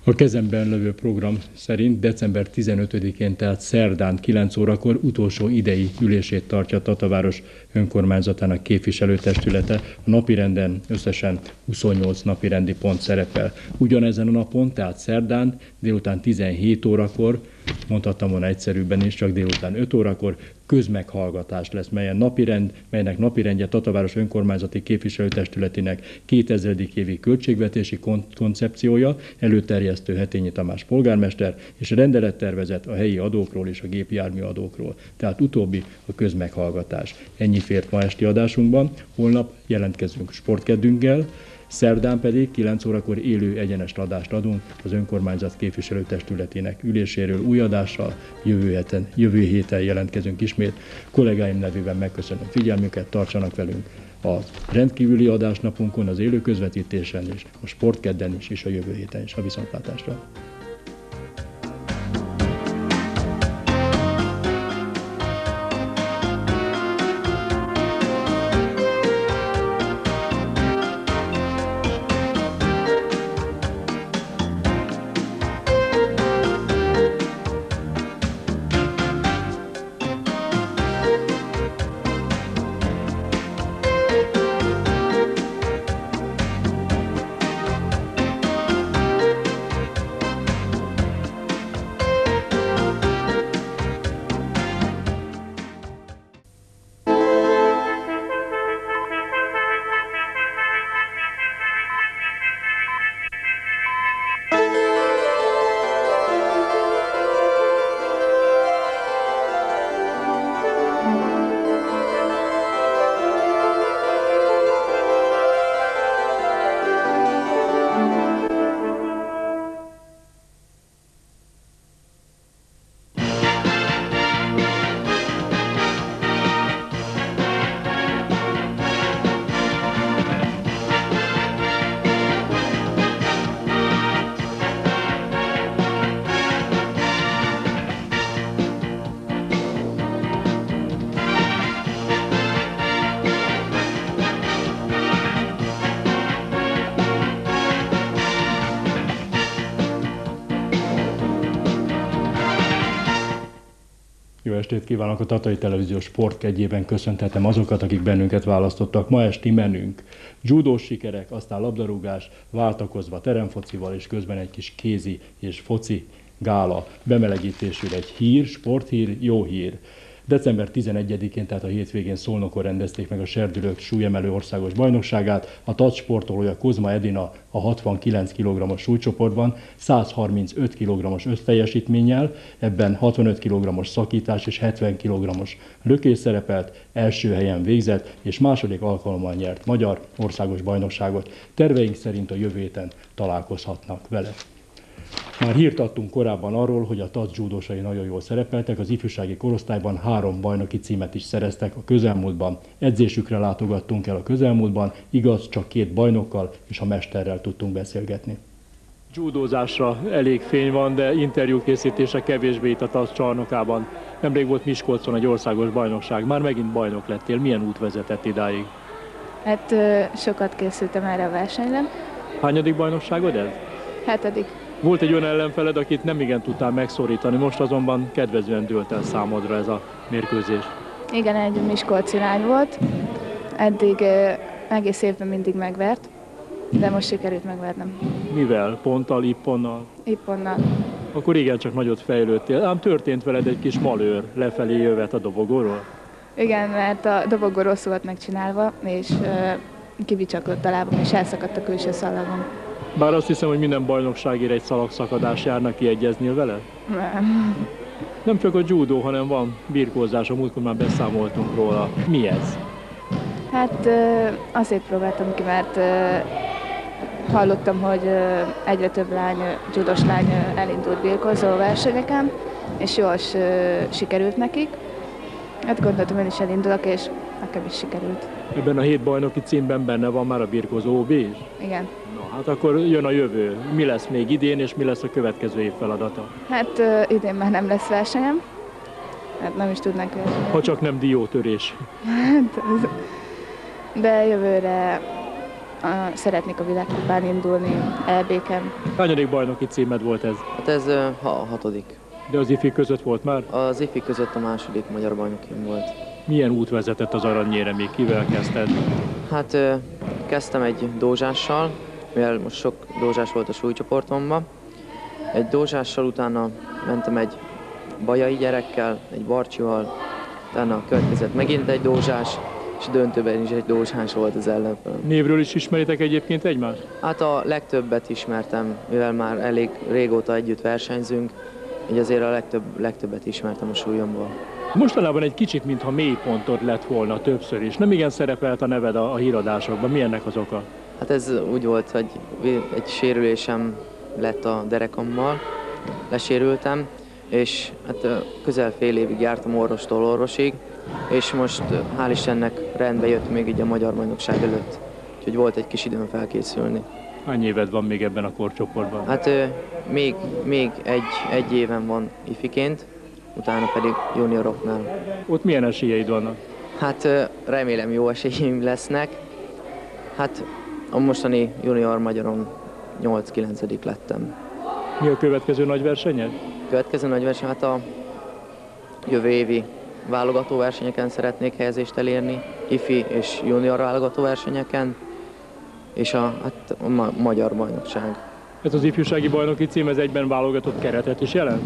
A kezemben levő program szerint december 15-én, tehát szerdán 9 órakor utolsó idei ülését tartja Tataváros önkormányzatának képviselőtestülete. A napirenden összesen 28 napirendi pont szerepel. Ugyanezen a napon, tehát szerdán délután 17 órakor, mondhattam volna egyszerűbben is, csak délután 5 órakor közmeghallgatás lesz, melynek napirendje Tataváros önkormányzati képviselőtestületének 2000. évi költségvetési koncepciója, előterjesztő Hetényi Tamás polgármester, és rendelettervezet a helyi adókról és a gépjármű adókról. Tehát utóbbi a közmeghallgatás. Ennyi fért ma esti adásunkban. Holnap jelentkezünk sportkedünkkel, szerdán pedig 9 órakor élő egyenes adást adunk az önkormányzat képviselőtestületének üléséről új adással. Jövő héten jelentkezünk ismét. Kollégáim nevében megköszönöm figyelmüket, tartsanak velünk a rendkívüli adásnapunkon, az élő közvetítésen is, a sportkedden is, és a jövő héten is. A viszontlátásra! Jó estét kívánok! A Tatai Televízió sportkedjében köszönthetem azokat, akik bennünket választottak. Ma esti menünk judós sikerek, aztán labdarúgás, váltakozva teremfocival, és közben egy kis kézi és foci gála. Bemelegítésül egy hír, sporthír, jó hír. December 11-én, tehát a hétvégén Szolnokon rendezték meg a serdülők súlyemelő országos bajnokságát. A TAC sportolója Kozma Edina a 69 kg-os súlycsoportban 135 kg-os összteljesítménnyel, ebben 65 kg-os szakítás és 70 kg-os lökés szerepelt, első helyen végzett, és második alkalommal nyert magyar országos bajnokságot. Terveink szerint a jövő héten találkozhatnak vele. Már hírt adtunk korábban arról, hogy a TAC judósai nagyon jól szerepeltek, az ifjúsági korosztályban 3 bajnoki címet is szereztek a közelmúltban. Edzésükre látogattunk el a közelmúltban, igaz, csak 2 bajnokkal és a mesterrel tudtunk beszélgetni. Judózásra elég fény van, de interjúkészítése kevésbé itt a TAC csarnokában. Nemrég volt Miskolcon egy országos bajnokság, már megint bajnok lettél. Milyen út vezetett idáig? Hát sokat készültem erre a versenyre. Hányadik bajnokságod ez? 7. Volt egy olyan ellenfeled, akit nem igen tudtál megszorítani, most azonban kedvezően dőlt el számodra ez a mérkőzés. Igen, egy miskolci lány volt. Eddig egész évben mindig megvert, de most sikerült megvernem. Mivel? Ponttal, ipponnal? Ipponnal. Akkor igen, csak nagyot fejlődtél. Ám történt veled egy kis malőr lefelé jövet a dobogóról? Igen, mert a dobogó rosszul volt megcsinálva, és kibicsaklott a lábam, és elszakadt a külső szalagom. Bár azt hiszem, hogy minden bajnokságért egy szalagszakadás járna, kiegyeznél vele? Nem. Nem csak a judó, hanem van birkózás, a múltkor már beszámoltunk róla. Mi ez? Hát azért próbáltam ki, mert hallottam, hogy egyre több judós lány elindult birkózó versenyeken, és jól sikerült nekik. Hát gondoltam, én is elindulok, és nekem is sikerült. Ebben a 7 bajnoki címben benne van már a birkózó OB is? Igen. Na, hát akkor jön a jövő. Mi lesz még idén, és mi lesz a következő év feladata? Hát idén már nem lesz versenyem. Hát nem is tudnánk versenyem. Ha csak nem diótörés. De jövőre szeretnék a világkupán indulni, EB-ken. Hányadik bajnoki címed volt ez? Hát ez a hatodik. De az ifi között volt már? Az ifi között a második magyar bajnokim volt. Milyen út vezetett az aranyére még? Kivel kezdted? Hát kezdtem egy dózsással, mivel most sok dózsás volt a súlycsoportomban. Egy dózsással, utána mentem egy bajai gyerekkel, egy barcsival, utána következett megint egy dózsás, és döntőben is egy dózsás volt az ellenfelem. Névről is ismeritek egyébként egymást? Hát a legtöbbet ismertem, mivel már elég régóta együtt versenyzünk, így azért a legtöbbet ismertem a súlyomból. Mostanában egy kicsit, mintha mélypontod lett volna többször is. Nem igen szerepelt a neved a híradásokban. Mi ennek az oka? Hát ez úgy volt, hogy egy sérülésem lett a derekammal, lesérültem, és hát közel fél évig jártam orvostól orvosig, és most hál' Istennek rendbe jött még így a magyar bajnokság előtt, úgyhogy volt egy kis időm felkészülni. Hány éved van még ebben a korcsoportban? Hát még egy éven van ifiként, utána pedig junioroknál. Ott milyen esélyeid vannak? Hát remélem jó esélyeim lesznek. Hát a mostani junior magyaron 8-9. lettem. Mi a következő nagy versenyed? Következő nagy verseny, hát a jövő évi válogató versenyeken szeretnék helyezést elérni, ifi és junior válogató versenyeken, és a magyar bajnokság. Ez az ifjúsági bajnoki cím, ez egyben válogatott keretet is jelent?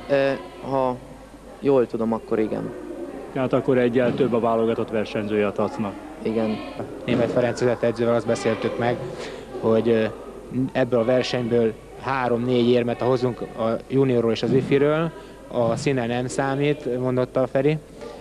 Ha jól tudom, akkor igen. Tehát akkor egyel több a válogatott versenyzője a TAC-nak. Igen. Németh Ferenc vezetőedzővel azt beszéltük meg, hogy ebből a versenyből 3-4 érmet hozunk a juniorról és az ifiről, a színen nem számít, mondotta a Feri,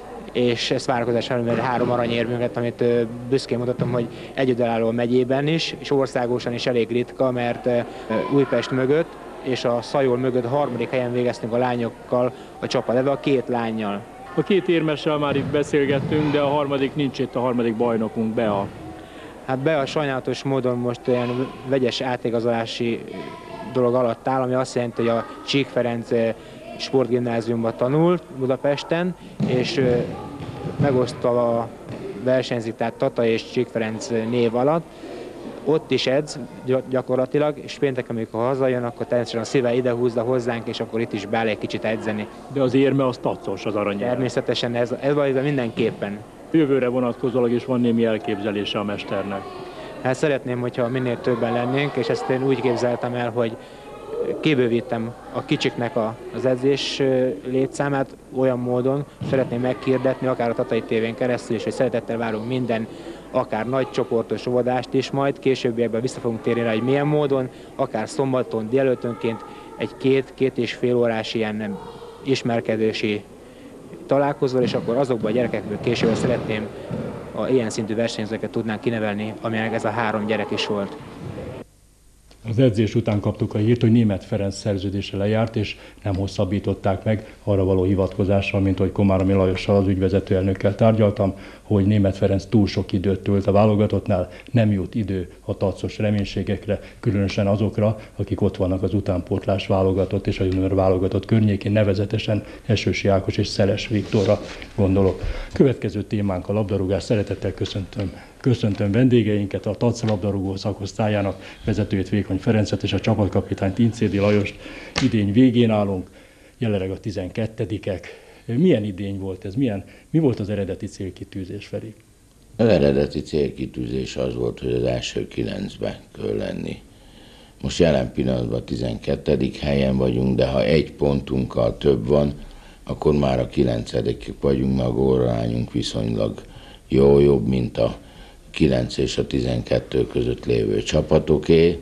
és ezt várakozás előtt 3 aranyérmünket, amit büszkén mutattam, hogy egyedülálló megyében is, és országosan is elég ritka, mert Újpest mögött és a Szajol mögött a 3. helyen végeztünk a lányokkal a csapat, ebben a 2 lánnyal. A 2 érmessel már itt beszélgettünk, de a harmadik nincs itt, a harmadik bajnokunk, Bea. Hát Bea sajnálatos módon most olyan vegyes átigazolási dolog alatt áll, ami azt jelenti, hogy a Csík Ferenc sportgimnáziumban tanul Budapesten, és megosztva a versenyzik, tehát Tata és Csík Ferenc név alatt. Ott is edz gyakorlatilag, és pénteken, amikor hazajön, akkor természetesen a szíve ide húzza hozzánk, és akkor itt is beáll egy kicsit edzeni. De az érme az tacos, az aranyérme. Természetesen ez mindenképpen. Jövőre vonatkozólag is van némi elképzelése a mesternek. Hát szeretném, hogyha minél többen lennénk, és ezt én úgy képzeltem el, hogy kibővítem a kicsiknek az edzés létszámát olyan módon, szeretném meghirdetni, akár a Tatai tévén keresztül is, hogy szeretettel várunk minden, akár nagy csoportos óvodást is majd, későbbiekben vissza fogunk térni rá, hogy milyen módon, akár szombaton, délelőttönként egy 2-2,5 órás ilyen ismerkedési találkozóval, és akkor azokban a gyerekekből később szeretném ilyen szintű versenyzőket tudnánk kinevelni, amilyenek ez a 3 gyerek is volt. Az edzés után kaptuk a hírt, hogy Németh Ferenc szerződése lejárt, és nem hosszabbították meg arra való hivatkozással, mint hogy Komáromi Lajossal, az ügyvezető elnökkel tárgyaltam, hogy Németh Ferenc túl sok időt tölt a válogatottnál, nem jut idő a tacos reménységekre, különösen azokra, akik ott vannak az utánpótlás válogatott és a junior válogatott környékén, nevezetesen Esősi Ákos és Szeles Viktorra gondolok. Következő témánk a labdarúgás. Szeretettel köszöntöm vendégeinket, a TAC labdarúgó szakosztályának vezetőjét, Vékony Ferencet, és a csapatkapitányt, Incédi Lajost. Idény végén állunk, jelenleg a 12-ek. Milyen idény volt ez? Mi volt az eredeti célkitűzés, Feri? Az eredeti célkitűzés az volt, hogy az első 9-be kell lenni. Most jelen pillanatban 12. helyen vagyunk, de ha 1 pontunkkal több van, akkor már a 9. vagyunk, meg a gólrányunk viszonylag jobb, mint a 9 és a 12 között lévő csapatoké.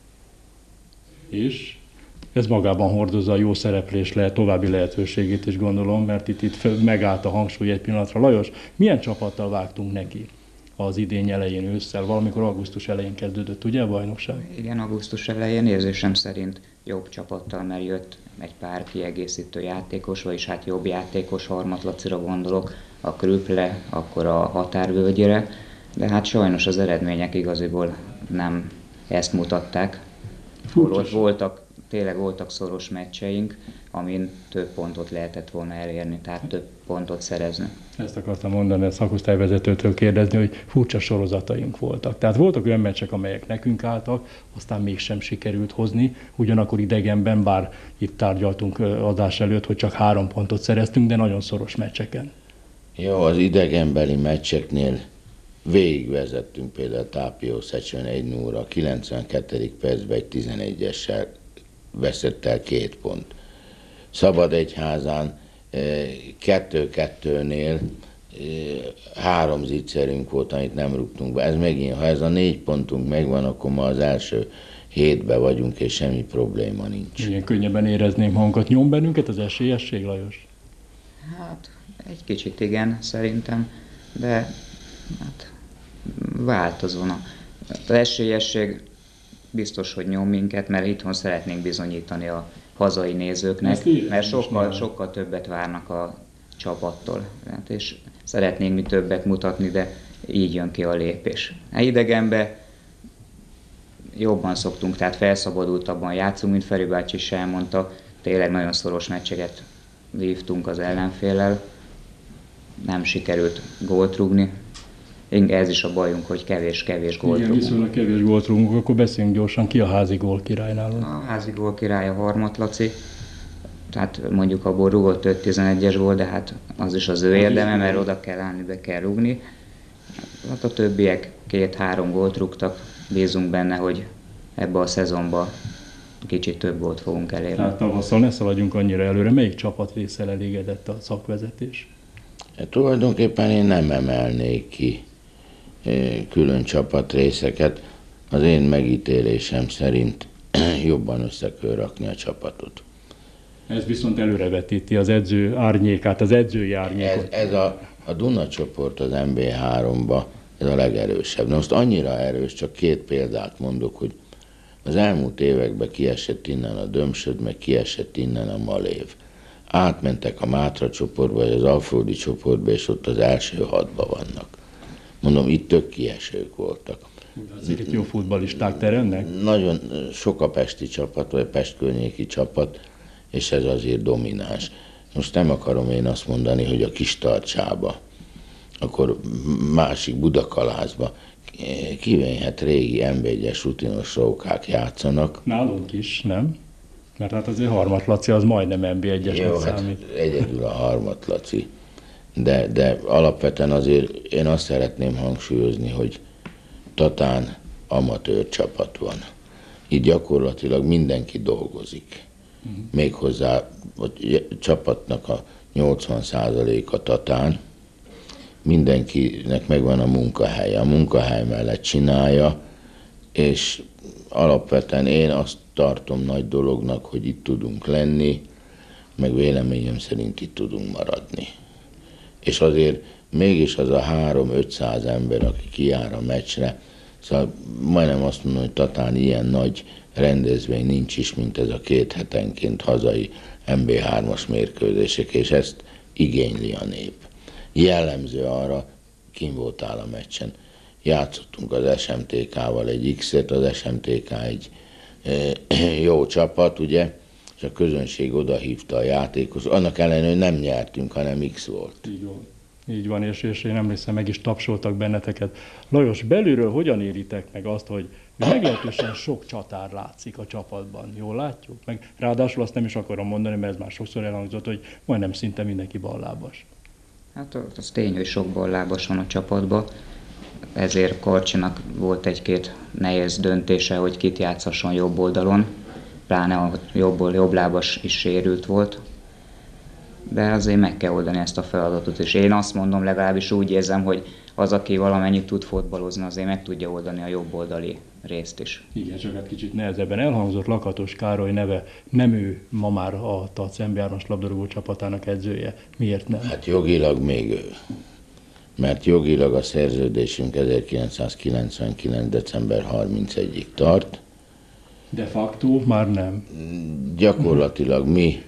És ez magában hordozza a jó szereplés további lehetőségét is, gondolom, mert itt megállt a hangsúly egy pillanatra. Lajos, milyen csapattal vágtunk neki az idény elején, ősszel? Valamikor augusztus elején kezdődött, ugye a bajnokság? Igen, augusztus elején érzésem szerint jobb csapattal, mert jött egy pár kiegészítő játékos, vagyis hát jobb játékos, Harmat Lacira gondolok, a Krüple, akkor a Határvölgyire, de hát sajnos az eredmények igaziból nem ezt mutatták. Voltak tényleg voltak szoros meccseink, amin több pontot lehetett volna elérni, tehát több pontot szerezni. Ezt akartam mondani, a szakosztályvezetőtől kérdezni, hogy furcsa sorozataink voltak. Tehát voltak olyan meccsek, amelyek nekünk álltak, aztán mégsem sikerült hozni, ugyanakkor idegenben, bár itt tárgyaltunk adás előtt, hogy csak 3 pontot szereztünk, de nagyon szoros meccseken. Jó, az idegenbeli meccseknél végigvezettünk például Tápió Szecsen 1-0-ra, 92. percben egy 11-essel veszett el 2 pont. Szabadegyházán 2-2-nél 3 zicserünk volt, amit nem rúgtunk be. Ez megint, ha ez a 4 pontunk megvan, akkor ma az első 7-ben vagyunk, és semmi probléma nincs. Igen, könnyebben érezném magunkat. Nyom bennünket az esélyesség, Lajos? Hát egy kicsit igen, szerintem, de hát változóna. Az esélyesség biztos, hogy nyom minket, mert itthon szeretnénk bizonyítani a hazai nézőknek, mert sokkal többet várnak a csapattól. Hát és szeretnénk mi többet mutatni, de így jön ki a lépés. Idegenbe jobban szoktunk, tehát felszabadultabban játszunk, mint Feri bácsi is elmondta, tényleg nagyon szoros meccseket vívtunk az ellenféllel, nem sikerült gólt rúgni. Ez is a bajunk, hogy kevés gólt rúgunk. Igen, viszonylag kevés gólt rúgunk, akkor beszéljünk gyorsan, ki a házi gól király nálunk? A házi gól király a Harmat Laci, tehát mondjuk abból rúgott 5-11-es gól, de hát az is az ő érdeme, mert oda kell állni, be kell rúgni. Hát a többiek 2-3 gólt rúgtak, bízunk benne, hogy ebbe a szezonban kicsit több gólt fogunk elérni. Tehát tavasszal ne szaladjunk annyira előre, melyik csapat részsel elégedett a szakvezetés? Tulajdonképpen én nem emelnék ki külön csapatrészeket. Az én megítélésem szerint jobban össze kell rakni a csapatot. Ez viszont előrevetíti az edző árnyékát, az edzői árnyékot. Ez a Duna csoport az MB3-ba, ez a legerősebb. Na most annyira erős, csak 2 példát mondok, hogy az elmúlt években kiesett innen a Dömsöd, meg kiesett innen a Malév. Átmentek a Mátra csoportba, vagy az Alföldi csoportba, és ott az első 6-ba vannak. Mondom, itt tök kiesők voltak. Azért itt jó futballisták teremnek? Nagyon sok a pesti csapat, vagy Pest környéki csapat, és ez azért domináns. Most nem akarom én azt mondani, hogy a Kistarcsába, akkor másik Budakalászba kivényhet régi NB1-es rutinos rókák játszanak. Nálunk is, nem? Mert hát azért Harmat Laci az majdnem NB1-esnek számít. Hát egyedül a Harmat Laci. De alapvetően azért én azt szeretném hangsúlyozni, hogy Tatán amatőr csapat van. Itt gyakorlatilag mindenki dolgozik. Méghozzá a csapatnak a 80%-a Tatán, mindenkinek megvan a munkahelye. A munkahely mellett csinálja, és alapvetően én azt tartom nagy dolognak, hogy itt tudunk lenni, meg véleményem szerint itt tudunk maradni. És azért mégis az a 300-500 ember, aki kijár a meccsre, szóval majdnem azt mondom, hogy Tatán ilyen nagy rendezvény nincs is, mint ez a 2 hetenként hazai MB3-as mérkőzések, és ezt igényli a nép. Jellemző arra, kim voltál a meccsen, játszottunk az SMTK-val egy X-et, az SMTK egy jó csapat, ugye, és a közönség odahívta a játékos, annak ellenére, hogy nem nyertünk, hanem X volt. Így van. Így van, és én emlékszem, meg is tapsoltak benneteket. Lajos, belülről hogyan éritek meg azt, hogy meglehetősen sok csatár látszik a csapatban? Jól látjuk? Meg ráadásul azt nem is akarom mondani, mert ez már sokszor elhangzott, hogy majdnem szinte mindenki ballábas. Hát az tény, hogy sok ballábas van a csapatban, ezért Karcsinak volt egy-két nehéz döntése, hogy kit játszasson jobb oldalon, pláne a jobblábas is sérült volt, de azért meg kell oldani ezt a feladatot, és én azt mondom, legalábbis úgy érzem, hogy az, aki valamennyit tud fotbalozni, azért meg tudja oldani a jobb oldali részt is. Igen, csak hát kicsit nehezebben elhangzott Lakatos Károly neve, nem ő ma már a TAC MB3-as labdarúgó csapatának edzője. Miért nem? Hát jogilag még ő. Mert jogilag a szerződésünk 1999. december 31-ig tart. De facto már nem. Gyakorlatilag mi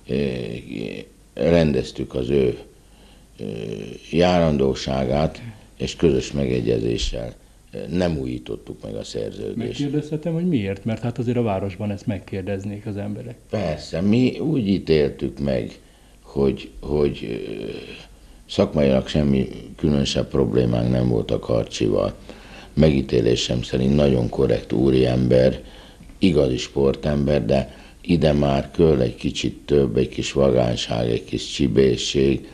rendeztük az ő járandóságát, és közös megegyezéssel nem újítottuk meg a szerződést. Megkérdezhetem, hogy miért? Mert hát azért a városban ezt megkérdeznék az emberek. Persze, mi úgy ítéltük meg, hogy szakmailag semmi különösebb problémánk nem volt a Karcsival. Megítélésem szerint nagyon korrekt úriember, igazi sportember, de ide már kell egy kicsit több, egy kis vagányság, egy kis csibészség,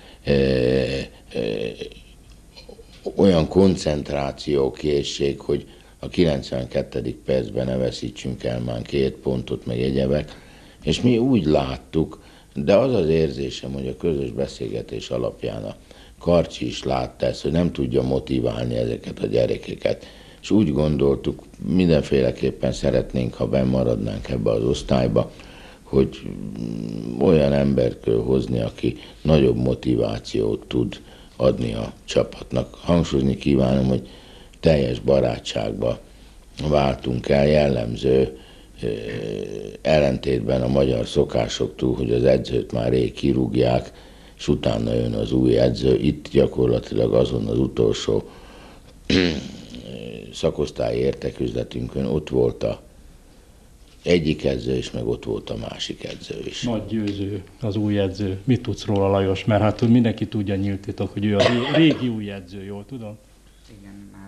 olyan koncentrációkészség, hogy a 92. percben ne veszítsünk el már 2 pontot, meg egyebek. És mi úgy láttuk, de az az érzésem, hogy a közös beszélgetés alapján a Karcsi is látta ezt, hogy nem tudja motiválni ezeket a gyerekeket. És úgy gondoltuk, mindenféleképpen szeretnénk, ha benn maradnánk ebbe az osztályba, hogy olyan embert kell hozni, aki nagyobb motivációt tud adni a csapatnak. Hangsúlyozni kívánom, hogy teljes barátságba váltunk el, jellemző ellentétben a magyar szokásoktól, hogy az edzőt már rég kirúgják, és utána jön az új edző. Itt gyakorlatilag azon az utolsó szakosztályi értekezletünkön ott volt a egyik edző is, meg ott volt a másik edző is. Nagy győző, az új edző. Mit tudsz róla, Lajos? Mert hát mindenki tudja nyílt titok, hogy ő a régi új edző, jól tudom? Igen, már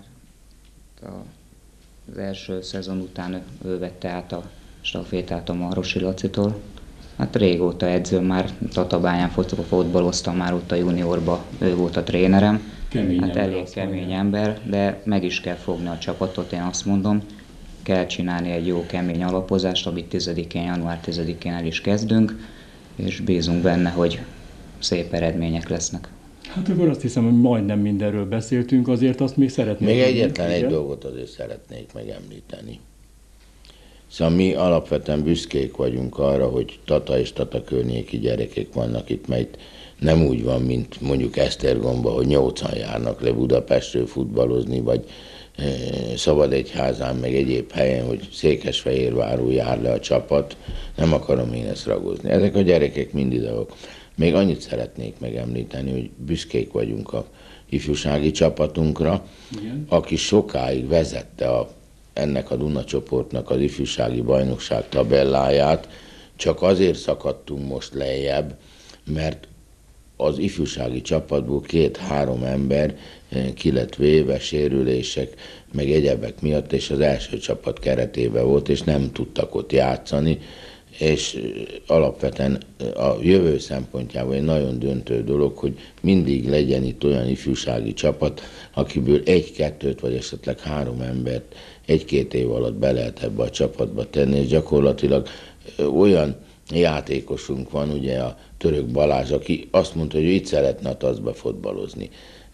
az első szezon után ő vette át a stafétát a Marosi Lacitól. Hát régóta edző, már Tatabányán fotbaloztam, már ott a juniorban ő volt a trénerem. Kemény hát ember, elég kemény ember, de meg is kell fogni a csapatot, én azt mondom. Kell csinálni egy jó kemény alapozást, amit 10-én, január 10-én el is kezdünk, és bízunk benne, hogy szép eredmények lesznek. Hát akkor azt hiszem, hogy majdnem mindenről beszéltünk, azért azt még szeretnék. Még egyetlen egy dolgot azért szeretnék megemlíteni. Szóval mi alapvetően büszkék vagyunk arra, hogy Tata és Tata környéki gyerekek vannak itt, mert nem úgy van, mint mondjuk Esztergomba, hogy 8-an járnak le Budapestről futballozni, vagy Szabadegyházán, meg egyéb helyen, hogy Székesfehérváról jár le a csapat. Nem akarom én ezt ragozni. Ezek a gyerekek mind ideok. Még annyit szeretnék megemlíteni, hogy büszkék vagyunk a ifjúsági csapatunkra, igen, aki sokáig vezette ennek a Duna csoportnak az ifjúsági bajnokság tabelláját, csak azért szakadtunk most lejjebb, mert az ifjúsági csapatból 2-3 ember ki lett véve, sérülések, meg egyebek miatt, és az első csapat keretében volt, és nem tudtak ott játszani, és alapvetően a jövő szempontjából egy nagyon döntő dolog, hogy mindig legyen itt olyan ifjúsági csapat, akiből 1-2 vagy esetleg 3 embert 1-2 év alatt be lehet ebbe a csapatba tenni, és gyakorlatilag olyan játékosunk van, ugye a Török Balázs, aki azt mondta, hogy ő itt szeretne a TASZ-ba fotbalozni.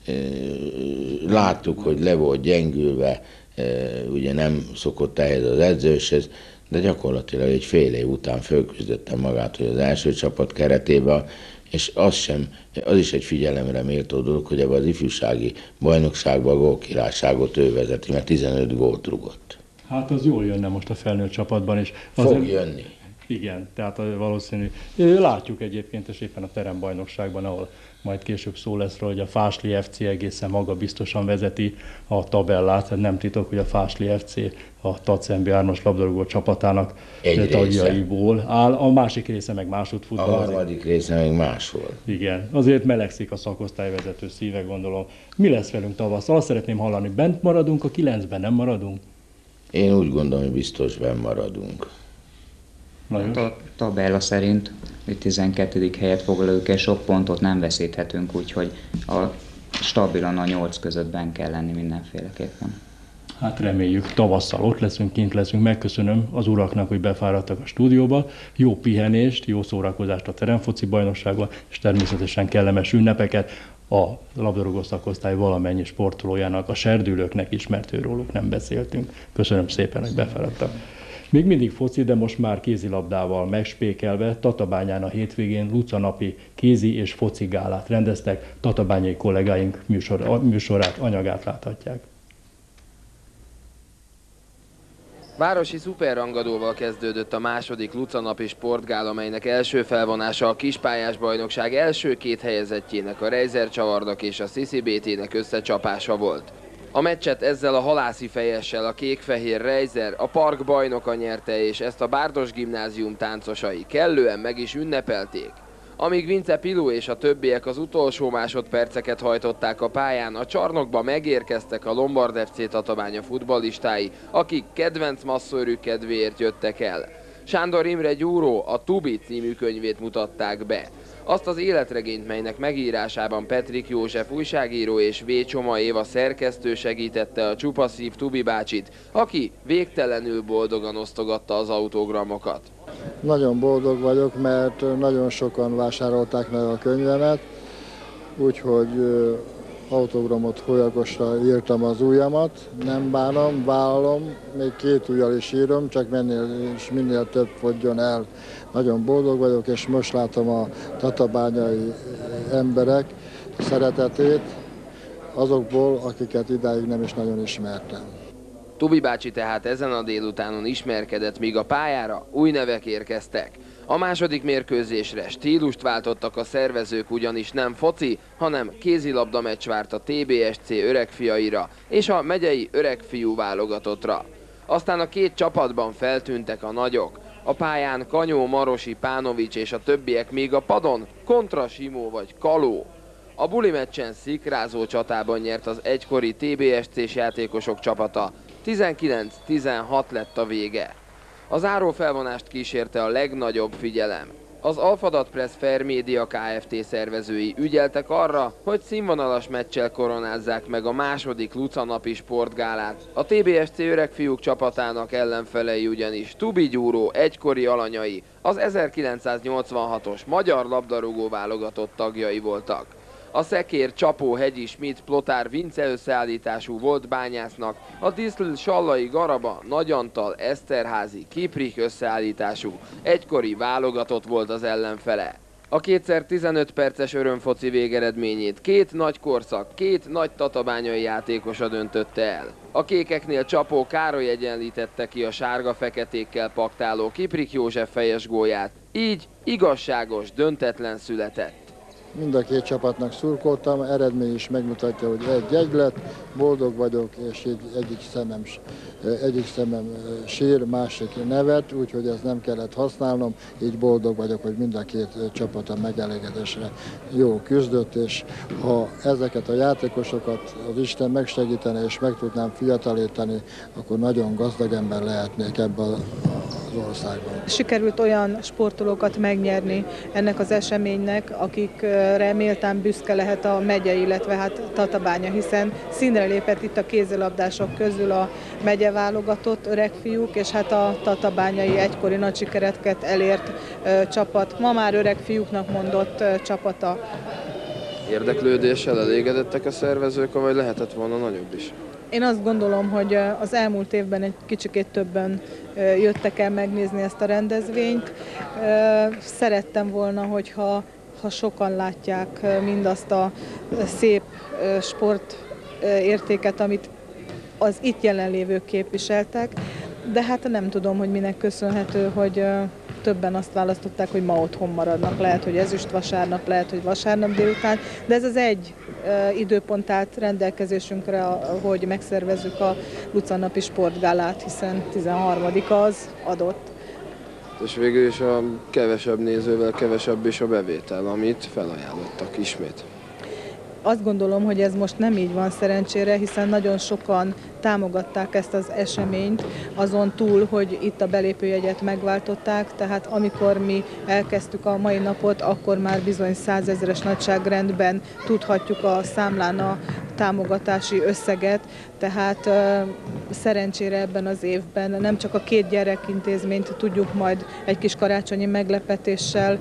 Láttuk, hogy le volt gyengülve, ugye nem szokott ehhez az edzőshez, de gyakorlatilag egy fél év után fölküzdötte magát, hogy az első csapat keretében, és az is egy figyelemre méltó dolog, hogy ebben az ifjúsági bajnokságban a gólkirályságot ő vezeti, mert 15 gólt rugott. Hát az jól jönne most a felnőtt csapatban is. Fog jönni. Igen, tehát valószínű. Látjuk egyébként, és éppen a terembajnokságban, ahol majd később szó lesz róla, hogy a Fásli FC egészen maga biztosan vezeti a tabellát. Tehát nem titok, hogy a Fásli FC a TACMB 3-as labdarúgó csapatának tagjaiból áll. A másik része meg másút futballozik. A harmadik része meg máshol. Igen, azért melegszik a szakosztályvezető szíve, gondolom. Mi lesz velünk tavasszal? Azt szeretném hallani, bent maradunk a 9-ben, nem maradunk? Én úgy gondolom, hogy biztos bent maradunk. A tabella szerint 12. helyet foglalunk el, sok pontot nem veszíthetünk, úgyhogy stabilan a 8 közöttben kell lenni mindenféleképpen. Hát reméljük, tavasszal ott leszünk, kint leszünk. Megköszönöm az uraknak, hogy befáradtak a stúdióba. Jó pihenést, jó szórakozást a teremfoci bajnokságban, és természetesen kellemes ünnepeket a labdarúgó szakosztály valamennyi sportolójának, a serdülőknek is, mert őróluk nem beszéltünk. Köszönöm szépen, hogy befáradtak. Még mindig foci, de most már kézilabdával megspékelve Tatabányán a hétvégén lucanapi kézi és foci gálát rendeztek. Tatabányai kollégáink műsorát, anyagát láthatják. Városi szuperrangadóval kezdődött a második lucanapi sportgála, melynek első felvonása a kispályás bajnokság első 2 helyezettjének, a Reiser Csavardak és a Sisi BT-nek összecsapása volt. A meccset ezzel a halászi fejessel a kék-fehér Reiser, a Park bajnoka nyerte, és ezt a Bárdos gimnázium táncosai kellően meg is ünnepelték. Amíg Vince Pilú és a többiek az utolsó másodperceket hajtották a pályán, a csarnokba megérkeztek a Lombard FC Tatabánya futballistái, akik kedvenc masszörük kedvéért jöttek el. Sándor Imre Gyúró a Tubi című könyvét mutatták be. Azt az életregényt, melynek megírásában Petrik József újságíró és V. Csoma Éva szerkesztő segítette a csupaszív Tubi bácsit, aki végtelenül boldogan osztogatta az autogramokat. Nagyon boldog vagyok, mert nagyon sokan vásárolták meg a könyvemet, úgyhogy autogramot hólyagosra írtam az ujjamat, nem bánom, vállalom, még 2 ujjal is írom, csak minél több fogjon el. Nagyon boldog vagyok, és most látom a tatabányai emberek szeretetét azokból, akiket idáig nem is nagyon ismertem. Tubi bácsi tehát ezen a délutánon ismerkedett, míg a pályára új nevek érkeztek. A második mérkőzésre stílust váltottak a szervezők, ugyanis nem foci, hanem kézilabda meccs várt a TBSC öregfiaira és a megyei öregfiú válogatottra. Aztán a 2 csapatban feltűntek a nagyok. A pályán Kanyó, Marosi, Pánovics és a többiek, míg a padon Kontra Simó vagy Kaló. A buli meccsen szikrázó csatában nyert az egykori TBSC-s játékosok csapata. 19-16 lett a vége. A záró felvonást kísérte a legnagyobb figyelem. Az Alfadat Press Fair Media Kft. Szervezői ügyeltek arra, hogy színvonalas meccsel koronázzák meg a második Lucanapi sportgálát. A TBSC öregfiúk csapatának ellenfelei ugyanis Tubi Gyúró egykori alanyai, az 1986-os magyar labdarúgó válogatott tagjai voltak. A Szekér, Csapó, Hegyi, Schmidt, Plotár, Vince összeállítású volt bányásznak, a Diszl, Sallai, Garaba, Nagyantal, Eszterházi, Kiprich összeállítású egykori válogatott volt az ellenfele. A 2x15 perces örömfoci végeredményét 2 nagy korszak, 2 nagy tatabányai játékosa döntötte el. A kékeknél Csapó Károly egyenlítette ki a sárga-feketékkel paktáló Kiprich József fejes gólját, így igazságos, döntetlen született. Mind a 2 csapatnak szurkoltam, eredmény is megmutatja, hogy 1-1 lett, boldog vagyok, és így egyik szemem sír, másik nevet, úgyhogy ezt nem kellett használnom, így boldog vagyok, hogy mind a 2 csapat a megelégedésre jó küzdött, és ha ezeket a játékosokat az Isten megsegítene és meg tudnám fiatalítani, akkor nagyon gazdag ember lehetnék ebben az országban. Sikerült olyan sportolókat megnyerni ennek az eseménynek, akikre méltán büszke lehet a megye, illetve hát Tatabánya, hiszen színre lépett itt a kézilabdások közül a megye válogatott öregfiúk, és hát a tatabányai egykori nagy sikereket elért csapat, ma már öregfiúknak mondott csapata. Érdeklődéssel elégedettek a szervezők, vagy lehetett volna nagyobb is? Én azt gondolom, hogy az elmúlt évben egy kicsikét többen jöttek el megnézni ezt a rendezvényt. Szerettem volna, hogyha sokan látják mindazt a szép sportértéket, amit az itt jelenlévők képviseltek, de hát nem tudom, hogy minek köszönhető, hogy többen azt választották, hogy ma otthon maradnak. Lehet, hogy ezüst vasárnap, lehet, hogy vasárnap délután, de ez az egy időpont állt rendelkezésünkre, hogy megszervezzük a Lucanapi sportgálát, hiszen 13-a az adott. És végül is a kevesebb nézővel kevesebb is a bevétel, amit felajánlottak ismét. Azt gondolom, hogy ez most nem így van szerencsére, hiszen nagyon sokan támogatták ezt az eseményt, azon túl, hogy itt a belépőjegyet megváltották, tehát amikor mi elkezdtük a mai napot, akkor már bizony 100 000-es nagyságrendben tudhatjuk a számlán a támogatási összeget, tehát szerencsére ebben az évben nem csak a 2 gyerekintézményt tudjuk majd egy kis karácsonyi meglepetéssel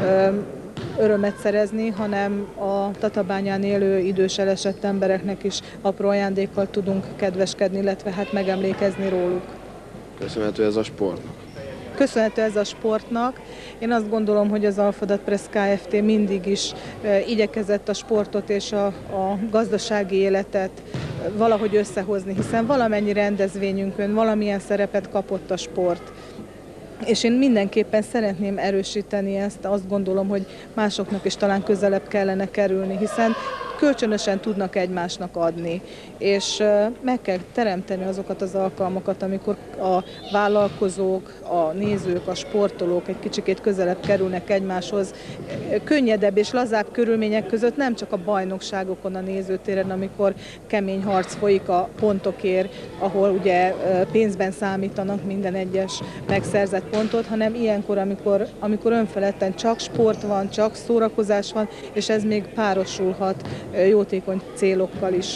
örömet szerezni, hanem a Tatabányán élő idős elesett embereknek is apró ajándékkal tudunk kedveskedni, illetve hát megemlékezni róluk. Köszönhető ez a sportnak? Köszönhető ez a sportnak. Én azt gondolom, hogy az Alfadat Press Kft. Mindig is igyekezett a sportot és a gazdasági életet valahogy összehozni, hiszen valamennyi rendezvényünkön valamilyen szerepet kapott a sport. És én mindenképpen szeretném erősíteni ezt, azt gondolom, hogy másoknak is talán közelebb kellene kerülni, hiszen kölcsönösen tudnak egymásnak adni, és meg kell teremteni azokat az alkalmakat, amikor a vállalkozók, a nézők, a sportolók egy kicsikét közelebb kerülnek egymáshoz, könnyedebb és lazább körülmények között, nem csak a bajnokságokon, a nézőtéren, amikor kemény harc folyik a pontokért, ahol ugye pénzben számítanak minden egyes megszerzett pontot, hanem ilyenkor, amikor önfeledten csak sport van, csak szórakozás van, és ez még párosulhat jótékony célokkal is.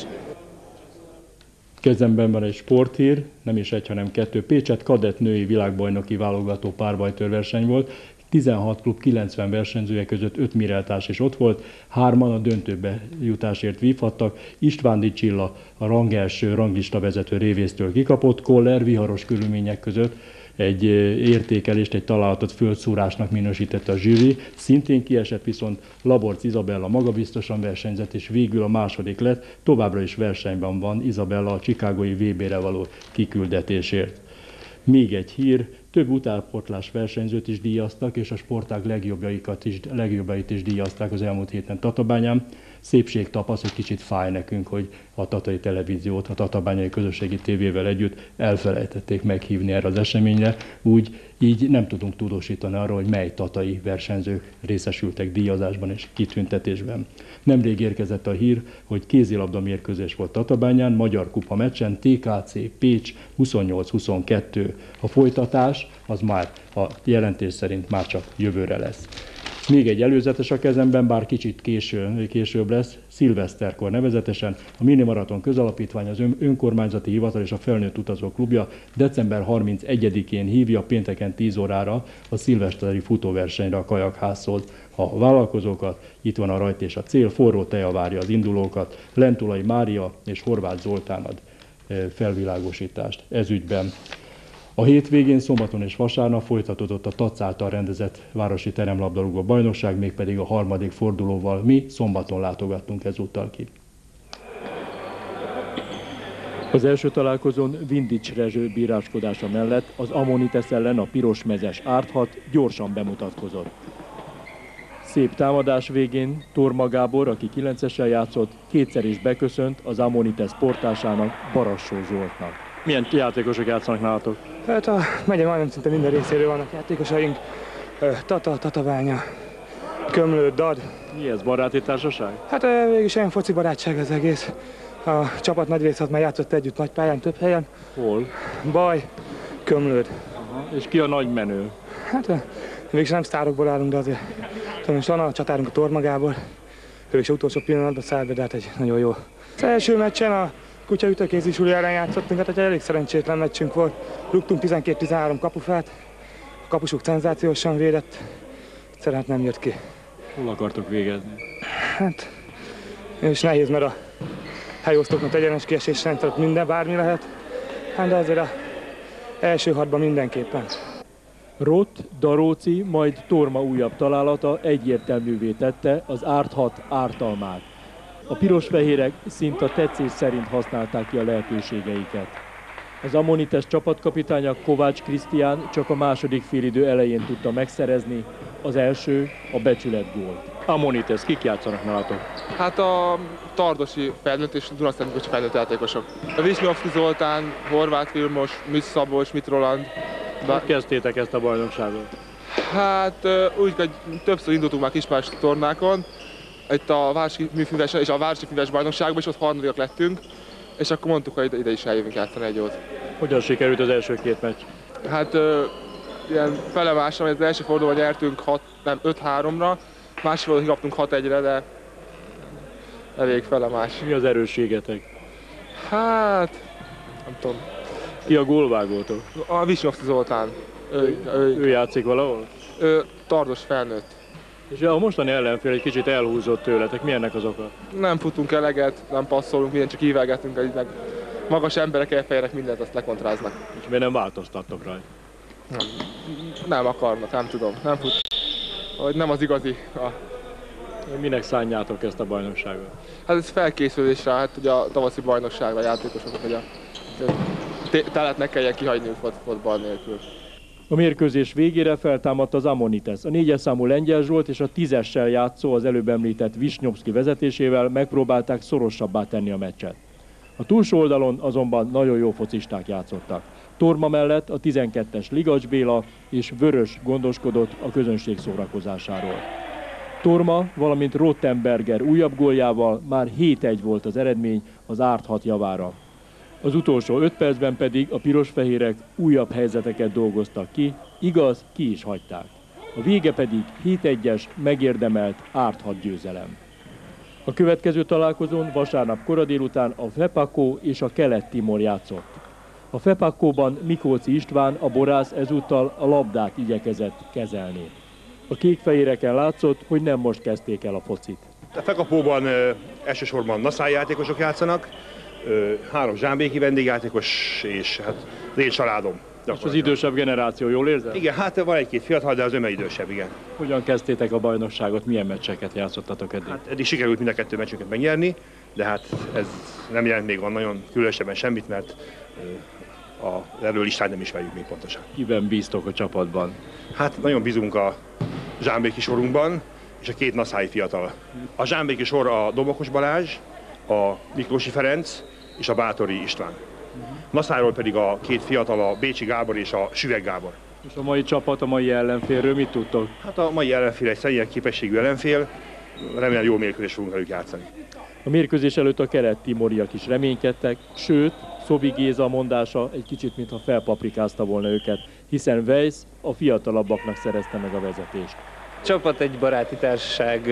Kezemben van egy sporthír, nem is egy, hanem kettő. Pécset kadett női világbajnoki válogató párbajtőrverseny volt. 16 klub 90 versenyzője között 5 mireltárs is ott volt, 3-an a döntőbe jutásért vívhattak. Istvándi Csilla a rangelső ranglista vezető révésztől kikapott, Koller viharos körülmények között egy értékelést, egy találatot földszúrásnak minősítette a zsűri, szintén kiesett viszont Laborc Izabella magabiztosan versenyzett, és végül a második lett, továbbra is versenyben van Izabella a chicagói VB-re való kiküldetésért. Még egy hír, több utánpótlás versenyzőt is díjaztak, és a sportág legjobbait is díjazták az elmúlt héten Tatabányán. Szépségtapasz, hogy kicsit fáj nekünk, hogy a Tatai Televíziót, a Tatabányai Közösségi Tévével együtt elfelejtették meghívni erre az eseményre, így nem tudunk tudósítani arról, hogy mely tatai versenyzők részesültek díjazásban és kitüntetésben. Nemrég érkezett a hír, hogy kézilabda mérkőzés volt Tatabányán, Magyar Kupa meccsen, TKC Pécs 28-22. A folytatás az már a jelentés szerint már csak jövőre lesz. Még egy előzetes a kezemben, bár kicsit később lesz, szilveszterkor nevezetesen a Minimaraton Közalapítvány, az Önkormányzati Hivatal és a Felnőtt Utazó Klubja december 31-én hívja pénteken 10 órára a szilveszteri futóversenyre a Kajakházhoz a vállalkozókat. Itt van a rajt és a cél, Forró Teja várja az indulókat, Lentulai Mária és Horváth Zoltán ad felvilágosítást ez ügyben. A hétvégén, szombaton és vasárnap folytatódott a TAC által rendezett városi teremlabdarúgó bajnokság, mégpedig a harmadik fordulóval. Mi szombaton látogattunk ezúttal ki. Az első találkozón Vindics Rezső bíráskodása mellett az Ammonites ellen a pirosmezes Árthat gyorsan bemutatkozott. Szép támadás végén Torma Gábor, aki 9-essel játszott, kétszer is beköszönt az Ammonites sportásának, Barassó Zsoltnak. Milyen játékosok játszanak nálatok? Hát a megye majdnem szinte minden részéről vannak játékosaink. Tatabánya, Kömlő, Dad. Mi ez, baráti társaság? Hát végülis olyan foci barátság az egész. A csapat nagy része már játszott együtt nagy pályán, több helyen. Hol? Baj, Kömlőd. Aha. És ki a nagy menő? Hát végülis nem sztárokból állunk, de azért tudom, van a csatárunk a Torma Gábor. Ő is utolsó pillanatban szállt be, de hát egy nagyon jó. Az első meccsen a Kutya Ütőkézi Suli ellen játszottunk, hát egy elég szerencsétlen meccsünk volt. Rúgtunk 12-13 kapufát, a kapusuk szenzációsan védett, egyszerűen nem jött ki. Hol akartok végezni? Hát, és nehéz, mert a helyosztóknak egyenes kiesés szerint minden bármi lehet, hát de azért az első hatban mindenképpen. Rott, Daróci, majd Torma újabb találata egyértelművé tette az Árthat ártalmát. A piros-fehérek szinte a tetszés szerint használták ki a lehetőségeiket. Az Ammonites csapatkapitánya Kovács Krisztián csak a második félidő elején tudta megszerezni, az első a becsületgólt. Ammonites, kik játszanak nálatok? Hát a Tardosi felnőtt és Dunaszentmiklósi felnőtt játékosok. A Visnyovszki Zoltán, Horváth Vilmos, Mit Szabolcs, Schmidt Roland. Hogy kezdtétek ezt a bajnokságot? Hát úgy, hogy többször indultunk már kispályás tornákon, itt a Városi Műfüves és a Városi Füves bajnokságban, és ott harmadiak lettünk, és akkor mondtuk, hogy ide is eljövünk játszani egy jót. Hogyan sikerült az első két meccs? Hát ilyen felemásra, az első fordulóban nyertünk 5-3-ra, másik fordulóban kikaptunk 6-1-re, de elég felemás. Mi az erősségetek? Hát, nem tudom. Ki a gólvágótok? A Visnyovszki Zoltán. Ő játszik valahol? Tardos felnőtt. És a mostani ellenfél egy kicsit elhúzott tőletek, mi ennek az oka? Nem futunk eleget, nem passzolunk, mindent csak ívelgetünk, meg magas emberek elfejjenek mindent, azt lekontráznak. És miért nem változtattok rajta? Nem akarnak, nem tudom, nem fut. Hogy nem az igazi. Minek szánjátok ezt a bajnokságot? Hát ez felkészülésre, hát ugye a tavaszi bajnokságra a játékosoknak, hogy a telet ne kelljen kihagyni fotball nélkül. A mérkőzés végére feltámadt az Ammonites. A 4-es számú Lengyel Zsolt és a 10-essel játszó, az előbb említett Visnyovszki vezetésével megpróbálták szorosabbá tenni a meccset. A túlsó oldalon azonban nagyon jó focisták játszottak. Torma mellett a 12-es Ligacs Béla és Vörös gondoskodott a közönség szórakozásáról. Torma, valamint Rottenberger újabb góljával már 7-1 volt az eredmény az Árt 6 javára. Az utolsó 5 percben pedig a pirosfehérek újabb helyzeteket dolgoztak ki, igaz, ki is hagyták. A vége pedig 7-1-es megérdemelt Árt 6 győzelem. A következő találkozón vasárnap kora délután a Fepako és a Kelet-Timor játszott. A Fepakóban Mikolci István, a borász ezúttal a labdát igyekezett kezelni. A kékfehéreken látszott, hogy nem most kezdték el a focit. A Fekapóban elsősorban naszái játékosok játszanak, 3 zsámbéki vendégjátékos és hát az én családom. És az idősebb generáció, jól érzed? Igen, hát van egy-két fiatal, de az öme idősebb, igen. Hogyan kezdtétek a bajnokságot, milyen meccseket játszottatok eddig? Hát eddig sikerült mind a 2 meccsünket megnyerni, de hát ez nem jelent még van nagyon különösebben semmit, mert az erőlistát nem ismerjük még pontosan. Kiben bíztok a csapatban? Hát nagyon bízunk a zsámbéki sorunkban és a 2 naszái fiatal. A zsámbéki sor a Domokos Balázs, a Miklósi Ferenc és a Bátori István. Naszáról pedig a 2 fiatal, a Bécsi Gábor és a Süveg Gábor. És a mai csapat, a mai ellenfélről mit tudtok? Hát a mai ellenfél egy személyes képességű ellenfél, remélem jó mérkőzést fogunk velük játszani. A mérkőzés előtt a kelet-timoriak is reménykedtek, sőt, Szobi Géza mondása egy kicsit mintha felpaprikázta volna őket, hiszen Weiss a fiatalabbaknak szerezte meg a vezetést. A csapat egy baráti társaság,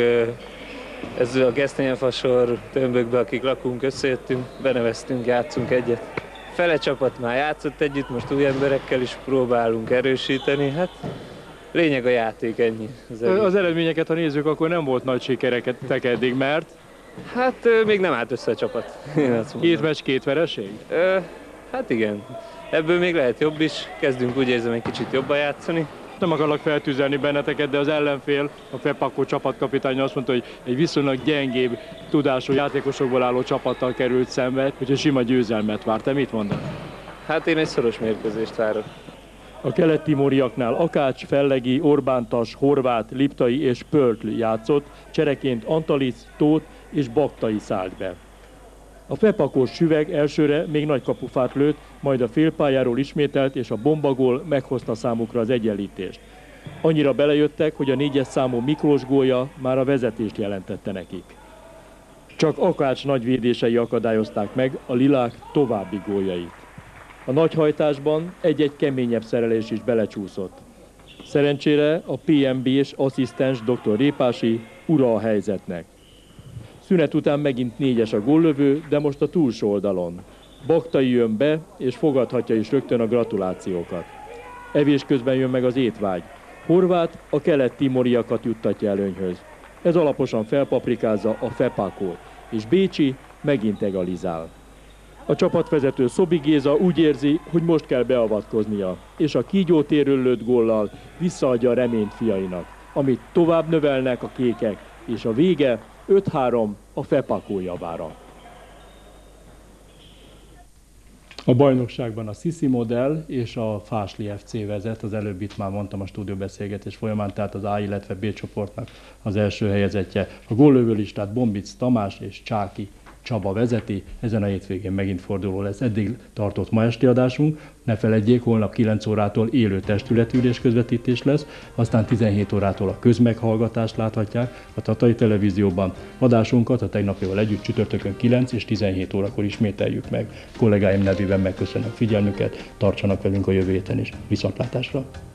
ez a Gesztenyefasor tömbökbe, akik lakunk, összejöttünk, beneveztünk, játszunk egyet. Fele csapat már játszott együtt, most új emberekkel is próbálunk erősíteni, hát lényeg a játék, ennyi. Az eredményeket, ha nézzük, akkor nem volt nagy sikereket eddig, mert? Hát még nem állt össze a csapat. 2 meccs, 2 vereség? Hát igen, ebből még lehet jobb is, kezdünk úgy érzem egy kicsit jobban játszani. Nem akarlak feltűzelni benneteket, de az ellenfél, a Fepako csapatkapitánya azt mondta, hogy egy viszonylag gyengébb tudású játékosokból álló csapattal került szembe, úgyhogy sima győzelmet vár. Te mit mondasz? Hát én egy szoros mérkőzést várok. A kelet-timoriaknál Akács, Fellegi, Orbántas, Horváth, Liptai és Pörtl játszott, csereként Antalic, Tóth és Baktai szállt be. A Fepakós Süveg elsőre még nagy kapufát lőtt, majd a félpályáról ismételt, és a bombagól meghozta számukra az egyenlítést. Annyira belejöttek, hogy a 4-es számú Miklós gólja már a vezetést jelentette nekik. Csak Akács nagy védései akadályozták meg a lilák további góljait. A nagyhajtásban egy-egy keményebb szerelés is belecsúszott. Szerencsére a PMB-s asszisztens dr. Répási ura a helyzetnek. Szünet után megint 4-es a góllövő, de most a túlsó oldalon. Baktai jön be, és fogadhatja is rögtön a gratulációkat. Evés közben jön meg az étvágy. Horváth a kelet-timoriakat juttatja előnyhöz. Ez alaposan felpaprikázza a Fepakót, és Bécsi megint egalizál. A csapatvezető Szobi Géza úgy érzi, hogy most kell beavatkoznia, és a kígyótérről lőtt góllal visszaadja a reményt fiainak, amit tovább növelnek a kékek, és a vége 5-3 a Fepako javára. A bajnokságban a Sisi Modell és a Fásli FC vezet, az előbb itt már mondtam a stúdióbeszélgetés folyamán, tehát az A, illetve B csoportnak az első helyezettje. A góllövő listát Bombic Tamás és Csáki Csaba vezeti, ezen a hétvégén megint forduló lesz. Eddig tartott ma esti adásunk, ne feledjék, holnap 9 órától élő testületülés közvetítés lesz, aztán 17 órától a közmeghallgatást láthatják a Tatai Televízióban. Adásunkat a tegnapival együtt csütörtökön 9 és 17 órakor ismételjük meg. Kollégáim nevében megköszönöm figyelmüket, tartsanak velünk a jövő héten is. Viszontlátásra!